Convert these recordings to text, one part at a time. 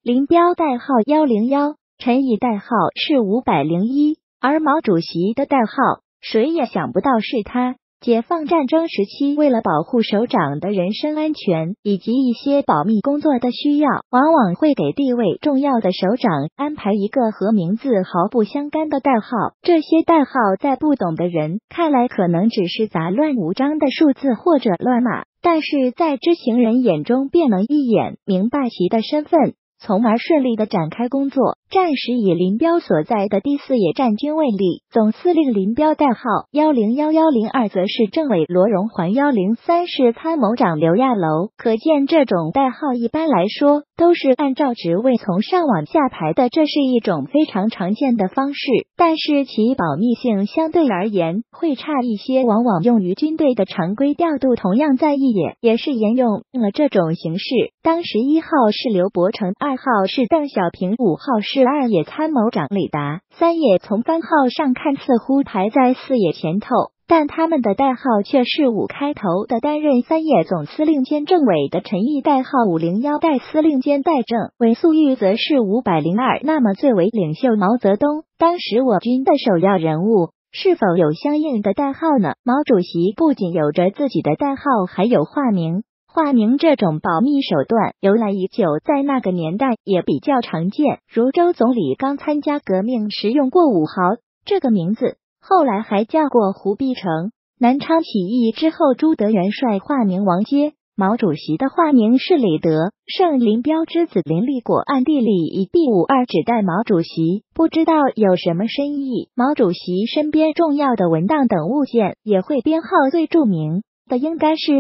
林彪代号101，陈毅代号是501，而毛主席的代号谁也想不到是他。解放战争时期，为了保护首长的人身安全以及一些保密工作的需要，往往会给地位重要的首长安排一个和名字毫不相干的代号。这些代号在不懂的人看来可能只是杂乱无章的数字或者乱码，但是在知情人眼中便能一眼明白其的身份，从而顺利的展开工作。战时以林彪所在的第4野战军为例，总司令林彪代号101102，则是政委罗荣桓103，是参谋长刘亚楼。可见这种代号一般来说都是按照职位从上往下排的，这是一种非常常见的方式，但是其保密性相对而言会差一些，往往用于军队的常规调度。同样在一野也是沿用了这种形式，当时1号是刘伯承，2号是邓小平，5号是2野参谋长李达，3野从番号上看似乎排在4野前头，但他们的代号却是5开头的。担任3野总司令兼政委的陈毅代号501，代司令兼代政委粟裕则是502。那么最为领袖毛泽东，当时我军的首要人物，是否有相应的代号呢？毛主席不仅有着自己的代号，还有化名。化名这种保密手段由来已久，在那个年代也比较常见。如周总理刚参加革命时用过5号这个名字，后来还叫过胡必成。南昌起义之后，朱德元帅化名王阶，毛主席的化名是李德。圣林彪之子林立果暗地里以B52指代毛主席，不知道有什么深意。毛主席身边重要的文档等物件也会编号，最著名的应该是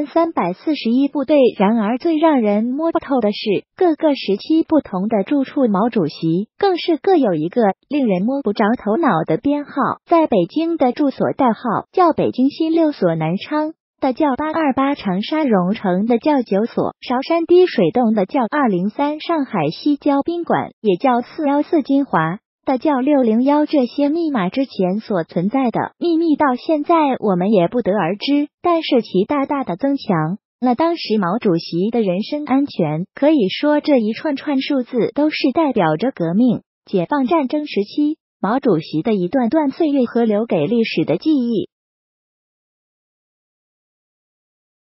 8341部队。然而最让人摸不透的是，各个时期不同的住处毛主席更是各有一个令人摸不着头脑的编号。在北京的住所代号叫北京西6所，南昌的叫828，长沙荣城的叫9所，韶山滴水洞的叫203，上海西郊宾馆也叫414，金华的叫601。这些密码之前所存在的秘密到现在我们也不得而知，但是其大大的增强了当时毛主席的人身安全。可以说这一串串数字都是代表着革命、解放战争时期毛主席的一段段岁月和留给历史的记忆。